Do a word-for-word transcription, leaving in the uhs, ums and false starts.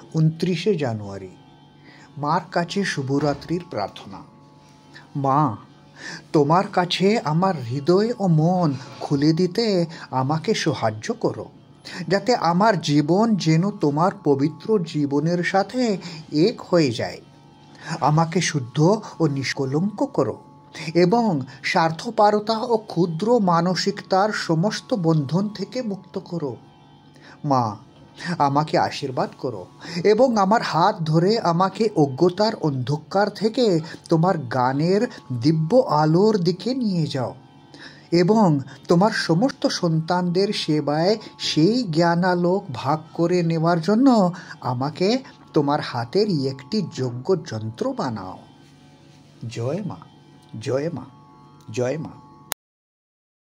উনত্রিশে জানুয়ারি। মার কাছে শুভরাত্রির প্রার্থনা। মা, তোমার কাছে আমার হৃদয় ও মন খুলে দিতে আমাকে সাহায্য করো, যাতে আমার জীবন যেন তোমার পবিত্র জীবনের সাথে এক হয়ে যায়। আমাকে শুদ্ধ ও নিষ্কলঙ্ক করো এবং স্বার্থপরতা ও ক্ষুদ্র মানসিকতার সমস্ত বন্ধন থেকে মুক্ত করো। মা, আমাকে আশীর্বাদ করো এবং আমার হাত ধরে আমাকে অজ্ঞতার অন্ধকার থেকে তোমার গানের দিব্য আলোর দিকে নিয়ে যাও এবং তোমার সমস্ত সন্তানদের সেবায় সেই জ্ঞানালোক ভাগ করে নেওয়ার জন্য আমাকে তোমার হাতের একটি যোগ্য যন্ত্র বানাও। জয় মা, জয় মা, জয় মা।